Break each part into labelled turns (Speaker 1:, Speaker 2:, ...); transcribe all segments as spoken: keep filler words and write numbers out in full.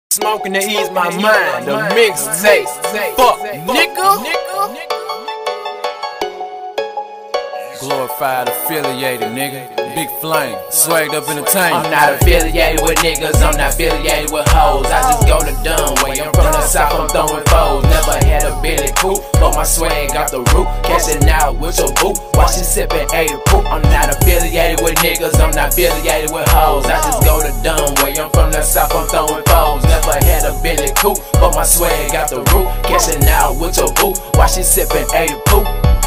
Speaker 1: Smoking to ease my mind, the mixtape. Fuck, nigga. Glorified, affiliated, nigga. Big flame, swagged up entertainment.
Speaker 2: I'm not affiliated with niggas, I'm not affiliated with hoes. I just go to dumb way. I'm from the south, I'm throwing foes. Never had a Billy coupe, but my swag got the root. Cashing out with your boo, while she sipping eight poop. I'm not affiliated with niggas, I'm not affiliated with hoes. I just go to dumb way. I'm from the south, I'm throwing foes. Never had a Billy coupe, but my swag got the root. Cashing out with your boo, while she sipping eight poop.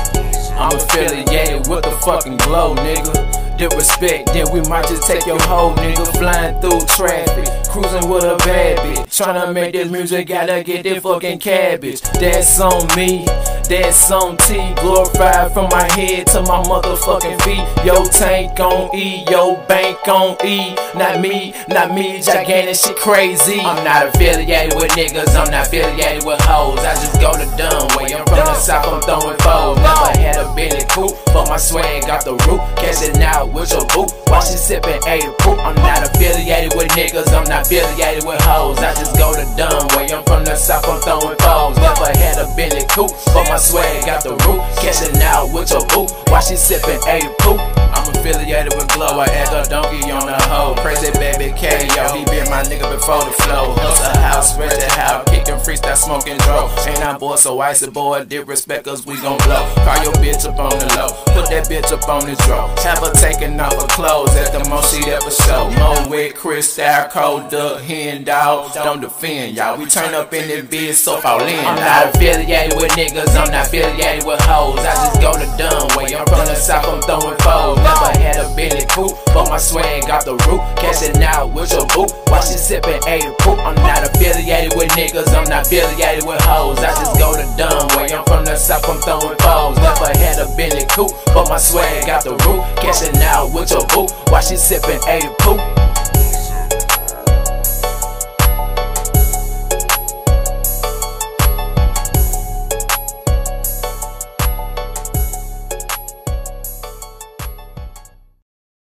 Speaker 2: I'm affiliated with the fucking glow, nigga. Disrespect, then we might just take your hoe, nigga. Flying through traffic, cruising with a bad bitch. Tryna make this music, gotta get this fucking cabbage. That's on me, that's on T. Glorified from my head to my motherfucking feet. Yo tank on E, yo bank on E. Not me, not me, gigantic shit crazy. I'm not affiliated with niggas, I'm not affiliated with hoes. I just go to dumb way. I'm from the south, I'm throwing foes. Never had a Billy coupe, but my swag got the root. Cashing out with your boo, while she sipping eight poop. I'm not affiliated with niggas, I'm not affiliated with hoes. I just go to dumb way. I'm from the south, I'm throwing foes. Never had a Billy coupe, but my swag got the root. Cashing out with your boo, while she sipping eight poop. I'm affiliated with Glow, I act a donkey on the hoe. Crazy baby K, yo, he been my nigga before the flow. Hustle house, spread the house, kicking freestyle, smoking dro. Ain't I boy so icy, boy, disrespect us, we gon' blow. Call your bitch up on the low, put that bitch up on the dro. Have her taking off her clothes at the most she ever show. Mo with Chris, Star, Cold Duck, Hen Dog, don't defend y'all. We turn up in this bitch, so fall in. I'm not affiliated with niggas, I'm not affiliated with hoes. I just go to dumb way. I'm from the south, I'm throwing foes. Never had a Billy coupe, but my swag got the root. Cashing out with your boo, while she sipping eight poop. I'm not affiliated with niggas, I'm not affiliated with hoes. I just go to dumb way. I'm from the south, I'm throwing foes. Never had a Billy coupe, but my swag got the root. Cashing out with your boo, while she sipping eight poop.